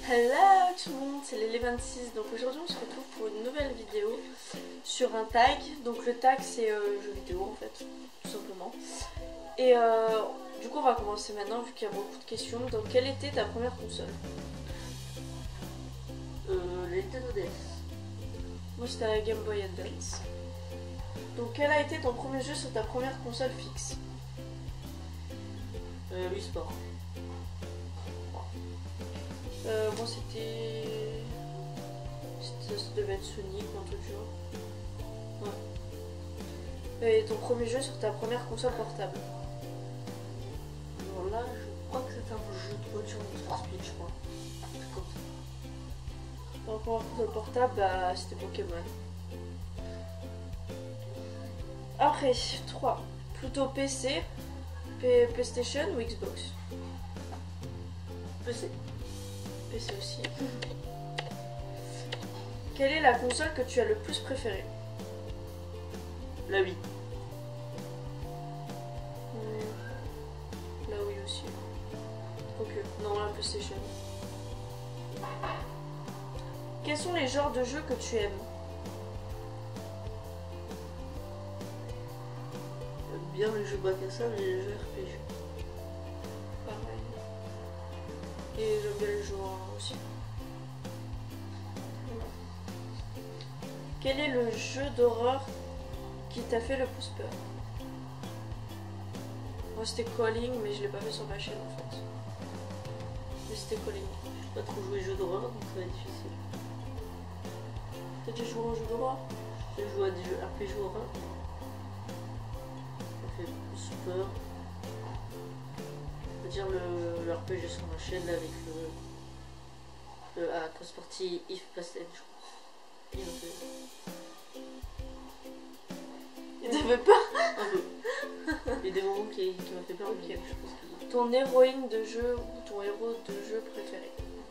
Hello tout le monde, c'est Lélé26. Donc aujourd'hui on se retrouve pour une nouvelle vidéo sur un tag. Donc le tag c'est jeu vidéo en fait, tout simplement. Et du coup on va commencer maintenant vu qu'il y a beaucoup de questions. Donc quelle était ta première console? La Nintendo DS. Moi c'était la Game Boy Advance. Donc quel a été ton premier jeu sur ta première console fixe? Wii Sport. Moi c'était... Ça devait être Sonic ou un truc du genre. Ouais. Et ton premier jeu sur ta première console portable? Alors là, je crois que c'était un jeu de voiture de Speed, je crois. C'est comme ça. Ma première console portable, bah, c'était Pokémon. Après, 3. Plutôt PC, PlayStation ou Xbox? PC. PC aussi. Quelle est la console que tu as le plus préférée? La Wii. La Wii aussi. Ok, non, la PlayStation. Quels sont les genres de jeux que tu aimes? J'aime bien les jeux bac à sable et les jeux RPG. Pareil. Et j'aime bien les jeux aussi. Quel est le jeu d'horreur qui t'a fait le plus peur? Moi c'était Calling, mais je l'ai pas fait sur ma chaîne en fait. Mais c'était Calling. J'ai pas trop joué aux jeux d'horreur donc ça va être difficile. T'as déjà joué à un jeu d'horreur? J'ai joué à des jeux RPG horreur. Ça fait plus peur. Je veux dire le RPG sur ma chaîne là, avec le transporti If Past End, je crois. Il m'a fait... Il t'avait peur? Un peu. Il y a des moments qui m'ont fait peur. Ok. Mais je pense qu'il... Ton héroïne de jeu ou ton héros de jeu préféré?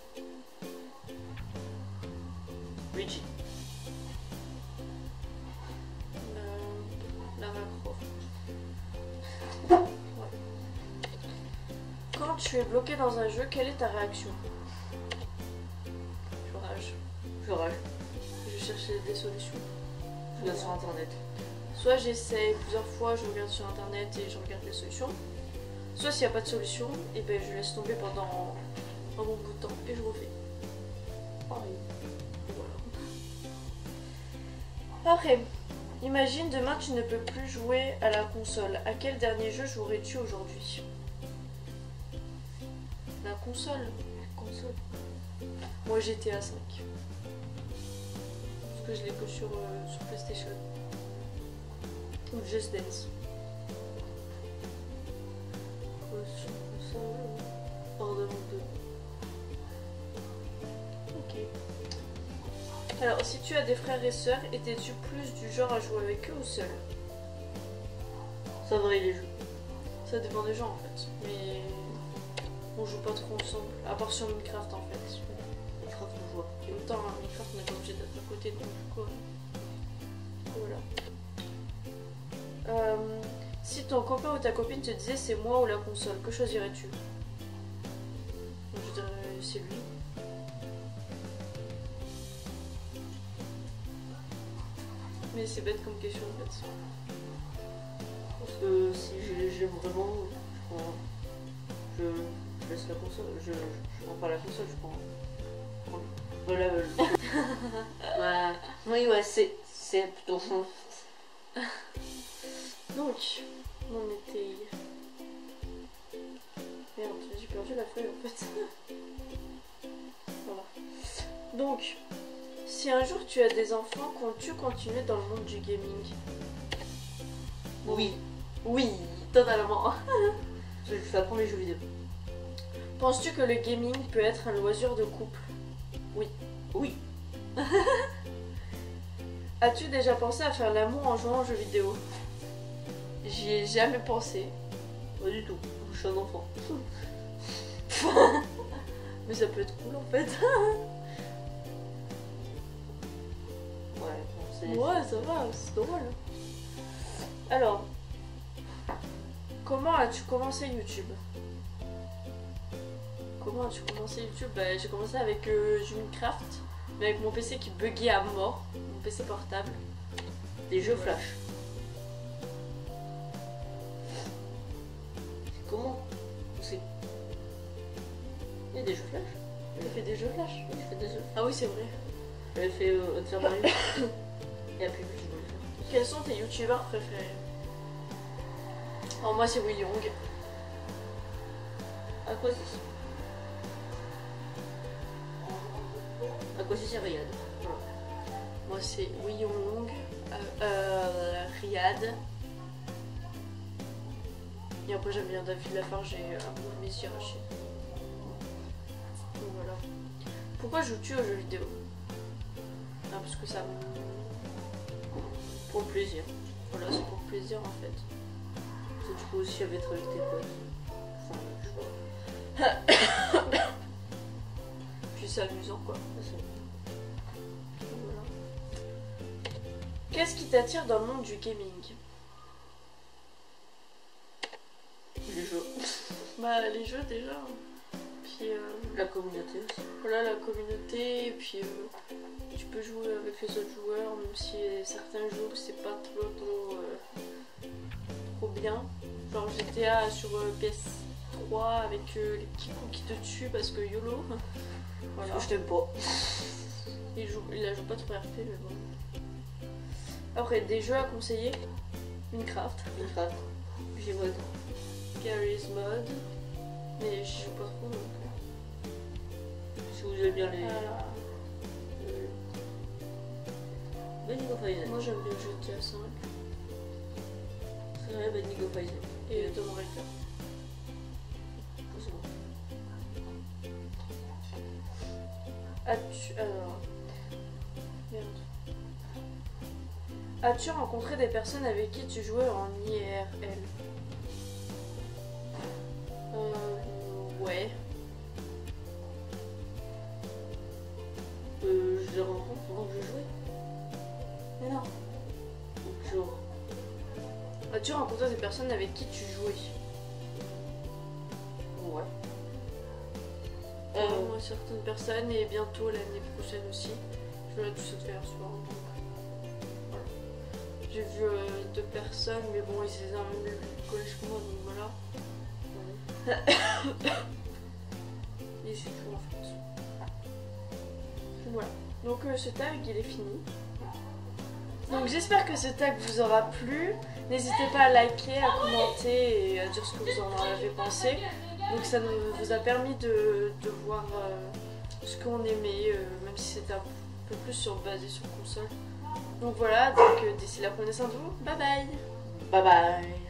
Luigi. Lara Croft. Ouais. Quand tu es bloqué dans un jeu, quelle est ta réaction? Je rage. Je rage. Je cherche des solutions. Je regarde sur internet. Soit j'essaye plusieurs fois, je regarde sur internet et je regarde les solutions. Soit s'il n'y a pas de solution, et ben je laisse tomber pendant un bon bout de temps et je refais. Pareil. Voilà. Après, imagine demain tu ne peux plus jouer à la console. À quel dernier jeu jouerais-tu aujourd'hui? La console. La console. Moi GTA 5. Parce que je l'ai que sur PlayStation. Ou Just Dance. Sur console. Borderlands 2. Ok. Alors, si tu as des frères et sœurs, étais-tu plus du genre à jouer avec eux ou seul? Ça varie les jeux. Ça dépend des gens en fait. Mais on joue pas trop ensemble. À part sur Minecraft en fait. Minecraft on joue. En même temps, Minecraft on n'est pas obligé d'être à côté donc du coup. Voilà. Si ton copain ou ta copine te disait c'est moi ou la console, que choisirais-tu? Je dirais c'est lui. Mais c'est bête comme question en fait. Parce que si j'aime vraiment, je laisse la console. Je prends pas la console, je prends. Voilà. Ouais. Oui, ouais, c'est plutôt. Donc, on était... Merde, j'ai perdu la feuille en fait. Voilà. Donc, si un jour tu as des enfants, comptes-tu continuer dans le monde du gaming? Oui. Oui, totalement. Je fais apprendre les jeux vidéo. Penses-tu que le gaming peut être un loisir de couple? Oui. Oui. As-tu déjà pensé à faire l'amour en jouant aux jeux vidéo? J'y ai jamais pensé. Pas du tout. Je suis un enfant. Mais ça peut être cool en fait. Ouais, bon, c'est... Ouais, ça va, c'est drôle. Alors, comment as-tu commencé YouTube? comment as-tu commencé YouTube? Bah, j'ai commencé avec du Minecraft, mais avec mon PC qui buguait à mort, mon PC portable. Des jeux flash. Comment? C'est... Il y a des jeux flash. J'ai fait des jeux flash. Oui, j'ai fait des jeux. Ah oui, c'est vrai. J'avais fait Hunter Mario. Et après, je voulais faire. Quels sont tes youtubeurs préférés? Alors moi c'est Will Young. Aquasis. Aquasis et Riyad. Voilà. Moi c'est Will Young, Riyad. Et après j'aime bien David Lafarge et Messi Rachid. Donc voilà. Pourquoi joues-tu aux jeux vidéo? Ah, parce que ça me... Pour le plaisir. Voilà, c'est pour le plaisir en fait. Tu peux aussi être avec tes potes. Enfin, je vois. Puis c'est amusant quoi. Voilà. Qu'est-ce qui t'attire dans le monde du gaming? Les jeux. Bah les jeux déjà. Puis la communauté aussi. voilà la communauté. Et puis tu peux jouer avec les autres joueurs, même si certains jeux c'est pas trop bien. Genre GTA sur PS3 avec les petits coups qui te tuent parce que YOLO. Voilà. Parce que je t'aime pas. Il la joue pas trop RP mais bon. Après des jeux à conseiller. Minecraft. Minecraft. Gmod. Garry's Mod. Mais je joue pas trop donc. Si vous aimez bien les... Binding of Isaac. Moi j'aime bien GTA 5. C'est vrai, Binding of Isaac. Et Tomb Raider. C'est bon. As-tu rencontré des personnes avec qui tu jouais en IRL? Ouais. Je les rencontre pendant que je jouais. Mais non. Donc, genre... As-tu rencontré des personnes avec qui tu jouais? Ouais. Moi, certaines personnes et bientôt l'année prochaine aussi. Je vais tous faire soir. Voilà. J'ai vu 2 personnes, mais bon, ils étaient dans le même collège que moi, donc voilà. Et c'est tout en fait. Voilà. Donc ce tag il est fini. Donc j'espère que ce tag vous aura plu. N'hésitez pas à liker, à commenter et à dire ce que vous en avez pensé. Donc ça vous a permis de voir ce qu'on aimait, même si c'était un peu plus basé sur console. Donc voilà, donc d'ici là prenez soin de vous. Bye bye. Bye bye.